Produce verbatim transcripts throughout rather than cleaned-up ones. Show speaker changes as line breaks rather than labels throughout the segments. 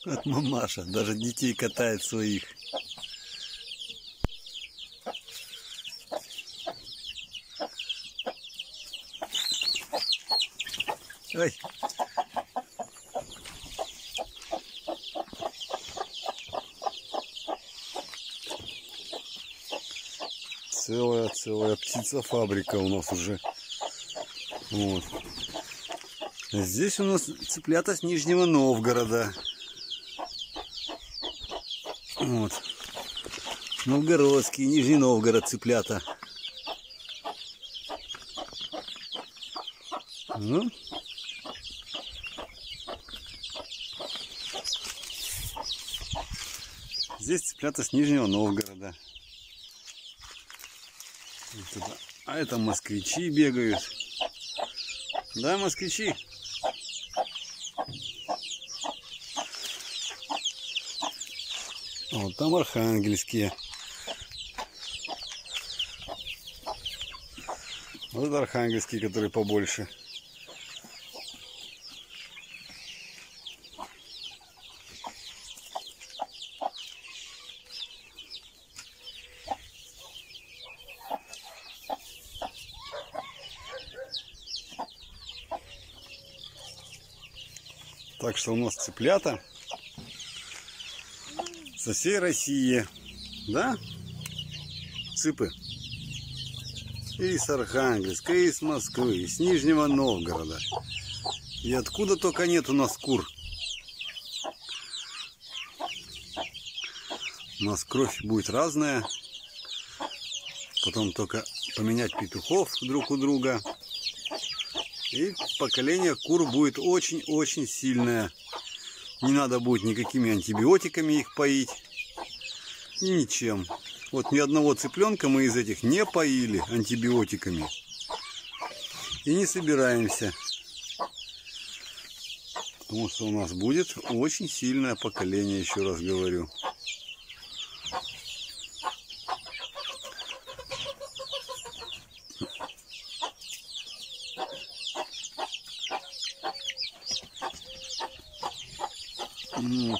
От мамаша, даже детей катает своих. Ой. Целая, целая птица-фабрика у нас уже. Вот. А здесь у нас цыплята с Нижнего Новгорода. Вот. Новгородские, Нижний Новгород цыплята. Ну. Здесь цыплята с Нижнего Новгорода. Вот это. А это москвичи бегают. Да, москвичи? Вот там архангельские. Вот архангельские, которые побольше. Так что у нас цыплята со всей России, да, цыпы, и с Архангельска, и с Москвы, и с Нижнего Новгорода, и откуда только нет у нас кур. У нас кровь будет разная, потом только поменять петухов друг у друга, и поколение кур будет очень-очень сильное. Не надо будет никакими антибиотиками их поить. И ничем. Вот ни одного цыпленка мы из этих не поили антибиотиками. И не собираемся. Потому что у нас будет очень сильное поколение, еще раз говорю. Вот.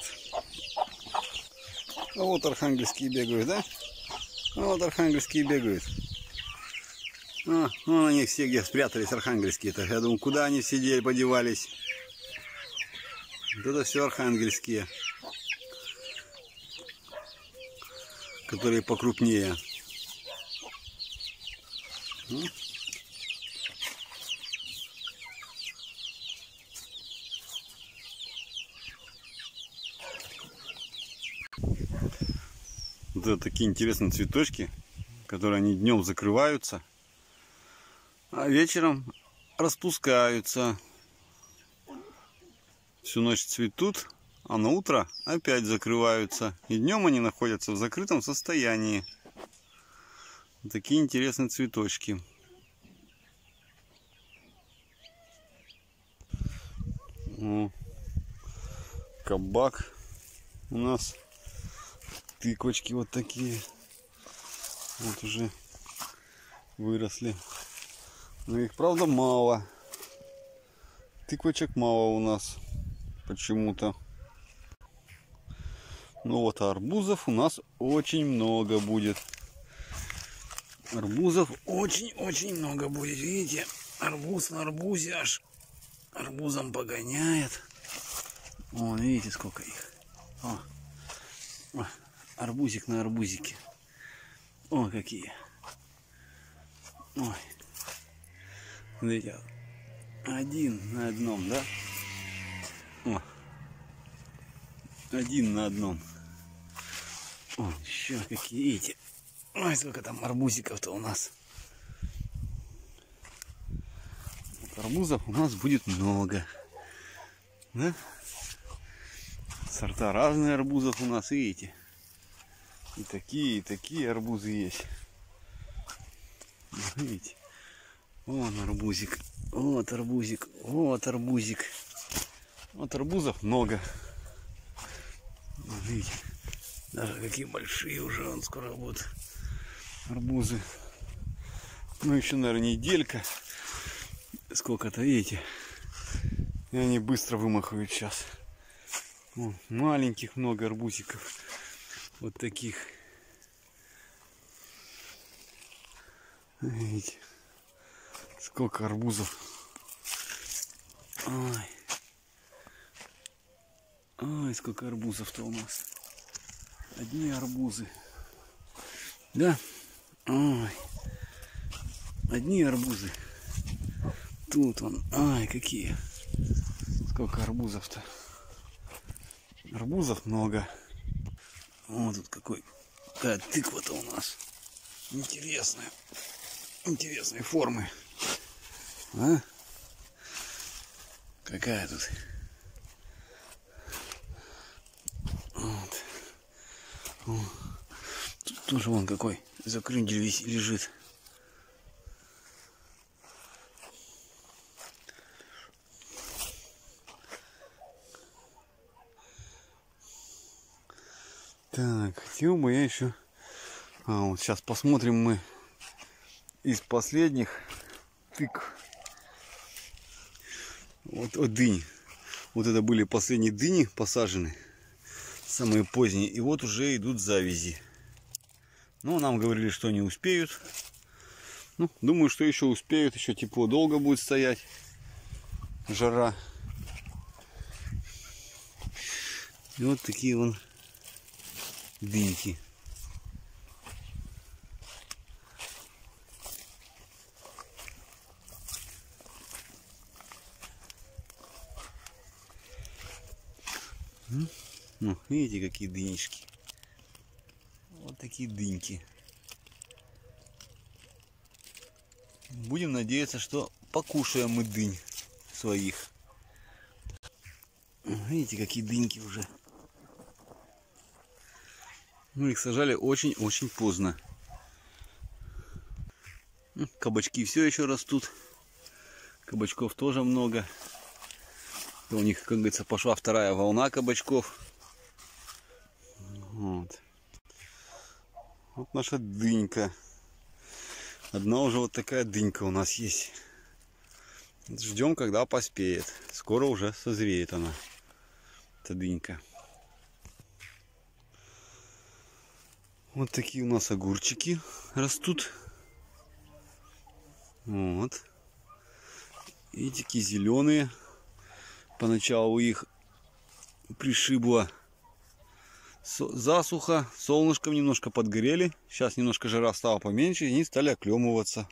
А вот архангельские бегают, да? А вот архангельские бегают. А, ну они все где спрятались, архангельские-то. Я думаю, куда они сидели, подевались. Вот это все архангельские. Которые покрупнее. Вот это такие интересные цветочки, которые они днем закрываются, а вечером распускаются. Всю ночь цветут, а на утро опять закрываются. И днем они находятся в закрытом состоянии. Такие интересные цветочки. О, кабак у нас. Тыквочки вот такие. Вот уже выросли. Но их, правда, мало. Тыквочек мало у нас. Почему-то. Ну вот, а арбузов у нас очень много будет. Арбузов очень-очень много будет. Видите, арбуз на арбузе аж арбузом погоняет. Вон, видите, сколько их. О. О. Арбузик на арбузике. О, какие. Ой. Смотрите. Один на одном, да? О. Один на одном. О, еще какие, видите. Ой, сколько там арбузиков-то у нас. Вот арбузов у нас будет много. Да? Сорта разные арбузов у нас, видите. И такие, и такие арбузы есть. Видите? Вон арбузик. Вот арбузик. Вот арбузик. Вот арбузов много. Видите? Даже какие большие уже он скоро будут. Арбузы. Ну еще, наверное, неделька. Сколько-то, видите? И они быстро вымахают сейчас. О, маленьких много арбузиков. Вот таких. Видите, сколько арбузов. Ой. Ой, сколько арбузов-то у нас. Одни арбузы. Да? Ой. Одни арбузы. Тут он. Ай, какие. Сколько арбузов-то. Арбузов много. Вот тут какой. Какая тыква-то у нас. Интересная. Интересной формы. А? Какая тут. Вот. О. Тут тоже вон какой закрындель весь лежит. Так, хотел бы я еще... А, вот сейчас посмотрим мы из последних тыкв. Вот, вот дынь. Вот это были последние дыни посажены. Самые поздние. И вот уже идут завязи. Ну, нам говорили, что не успеют. Ну, думаю, что еще успеют. Еще тепло долго будет стоять. Жара. И вот такие вон дыньки. Ну, видите, какие дынечки. Вот такие дыньки. Будем надеяться, что покушаем мы дынь своих. Видите, какие дыньки уже. Мы их сажали очень-очень поздно. Кабачки все еще растут. Кабачков тоже много. У них, как говорится, пошла вторая волна кабачков. Вот. Вот наша дынька. Одна уже вот такая дынька у нас есть. Ждем, когда поспеет. Скоро уже созреет она. Эта дынька. Вот такие у нас огурчики растут. Вот. И такие зеленые. Поначалу их пришибло засуха. Солнышком немножко подгорели. Сейчас немножко жара стала поменьше. И они стали оклемываться.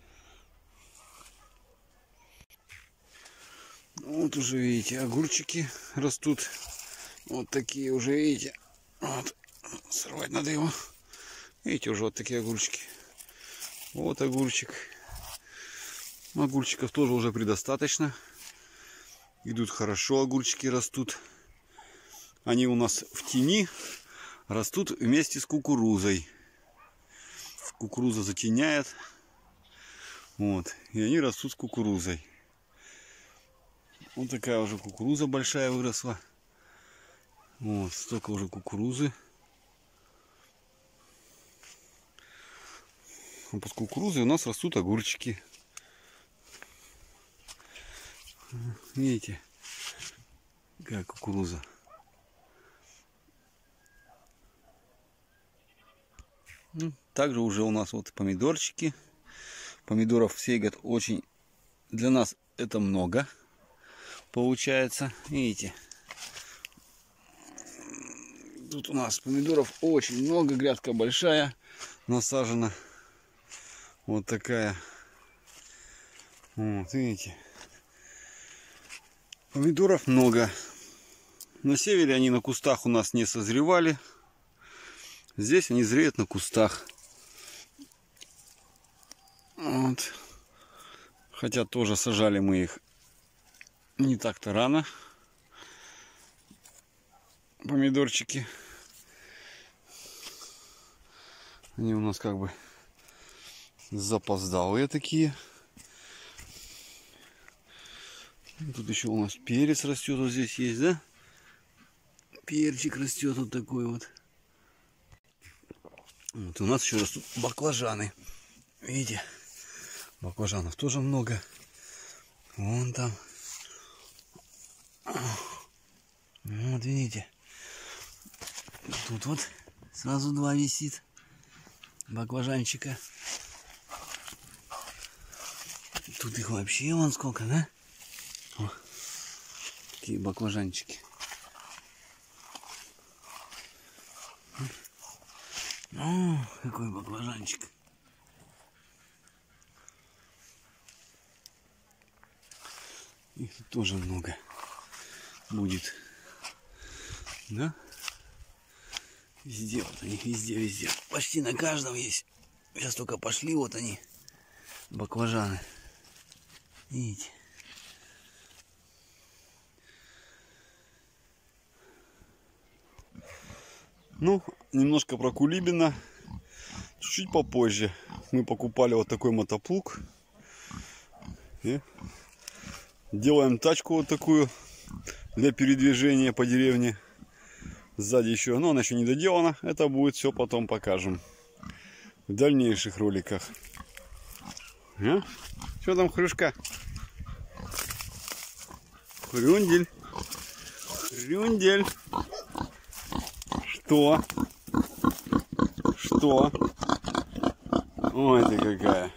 Вот уже видите, огурчики растут. Вот такие уже видите. Вот. Сорвать надо его. Видите, уже вот такие огурчики. Вот огурчик. Огурчиков тоже уже предостаточно. Идут хорошо, огурчики растут. Они у нас в тени растут вместе с кукурузой. Кукуруза затеняет. Вот. И они растут с кукурузой. Вот такая уже кукуруза большая выросла. Вот, столько уже кукурузы. А под кукурузой у нас растут огурчики. Видите, какая кукуруза. Ну, также уже у нас вот помидорчики. Помидоров в сей год очень, для нас это много получается. Видите, тут у нас помидоров очень много, грядка большая насажена. Вот такая. Вот, видите. Помидоров много. На севере они на кустах у нас не созревали. Здесь они зреют на кустах. Вот. Хотя тоже сажали мы их не так-то рано. Помидорчики. Они у нас как бы запоздалые такие. Тут еще у нас перец растет, вот здесь есть, да? Перчик растет вот такой вот. Вот у нас еще растут баклажаны. Видите? Баклажанов тоже много. Вон там. Вот Вот видите, тут вот сразу два висит баклажанчика. Тут их вообще вон сколько, да? О, такие баклажанчики. О, какой баклажанчик. Их тут тоже много будет. Да? Везде, вот они, везде, везде. Почти на каждом есть. Сейчас только пошли, вот они, баклажаны. Видите? Ну, немножко про кулибина. Чуть-чуть попозже. Мы покупали вот такой мотоплуг. И делаем тачку вот такую для передвижения по деревне. Сзади еще, но она еще не доделана. Это будет все потом покажем в дальнейших роликах. А? Что там, хрюшка? Хрюндель. Хрюндель. Что? Что? Ой, ты какая.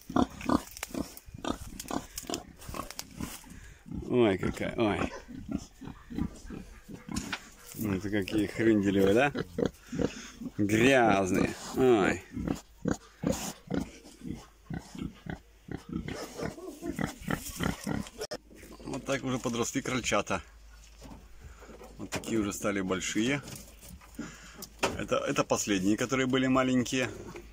Ой, какая. Ой. Ну, это какие хрюнделевые, да? Грязные. Ой. Вот так уже подросли крольчата. Вот такие уже стали большие. Это, это последние, которые были маленькие.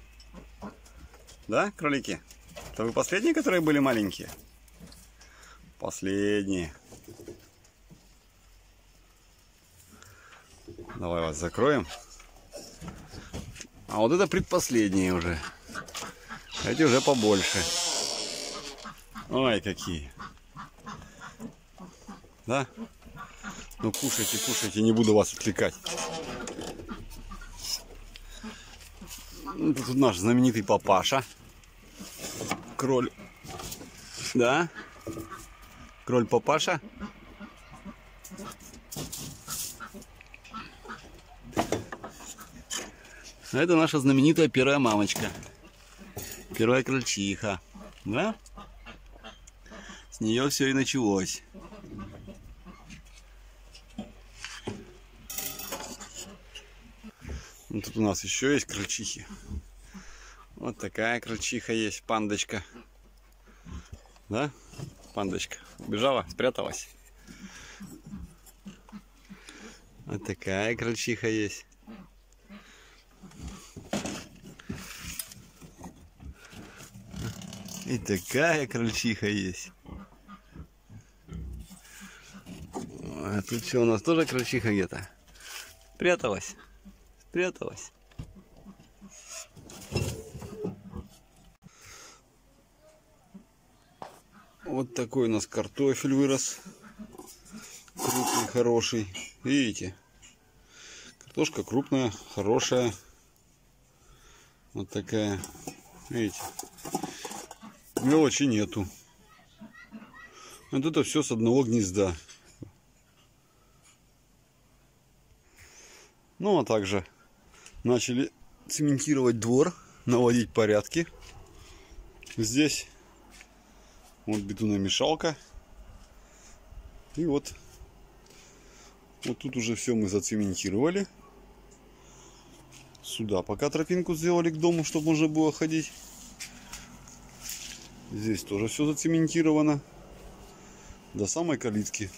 Да, кролики? Это вы последние, которые были маленькие? Последние. Давай вас закроем. А вот это предпоследние уже. Эти уже побольше. Ой, какие. Да? Ну кушайте, кушайте, не буду вас отвлекать. Тут наш знаменитый папаша. Кроль. Да? Кроль папаша. Это наша знаменитая первая мамочка. Первая крольчиха. Да? С нее все и началось. Ну, тут у нас еще есть крольчихи. Вот такая крольчиха есть, пандочка. Да? Пандочка. Убежала, спряталась. Вот такая крольчиха есть. И такая крольчиха есть. А тут что, у нас тоже крольчиха где-то? Спряталась. Спряталась. Вот такой у нас картофель вырос. Крупный, хороший. Видите? Картошка крупная, хорошая. Вот такая. Видите? Мелочи нету. Вот это все с одного гнезда. Ну а также начали цементировать двор, наводить порядки. Здесь вот бетономешалка. И вот, вот тут уже все мы зацементировали. Сюда пока тропинку сделали к дому, чтобы можно было ходить. Здесь тоже все зацементировано. До самой калитки.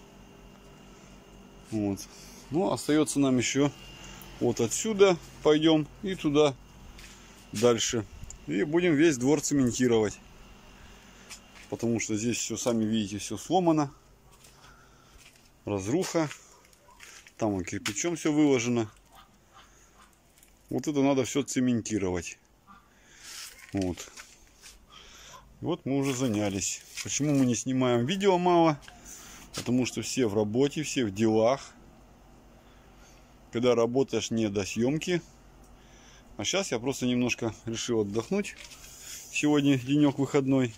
Вот. Ну, остается нам еще вот отсюда пойдем и туда дальше. И будем весь двор цементировать. Потому что здесь все, сами видите, все сломано. Разруха. Там вон кирпичом все выложено. Вот это надо все цементировать. Вот. Вот мы уже занялись. Почему мы не снимаем видео мало? Потому что все в работе, все в делах. Когда работаешь, не до съемки. А сейчас я просто немножко решил отдохнуть. Сегодня денек выходной.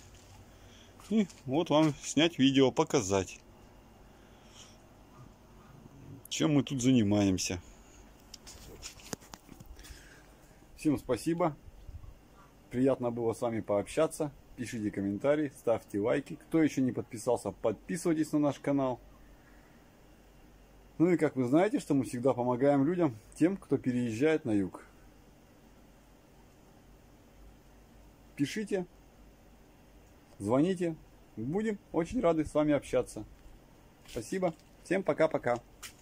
И вот вам снять видео, показать. чем мы тут занимаемся. Всем спасибо. Приятно было с вами пообщаться. Пишите комментарии, ставьте лайки. Кто еще не подписался, подписывайтесь на наш канал. Ну и как вы знаете, что мы всегда помогаем людям, тем, кто переезжает на юг. Пишите, звоните. Будем очень рады с вами общаться. Спасибо. Всем пока-пока.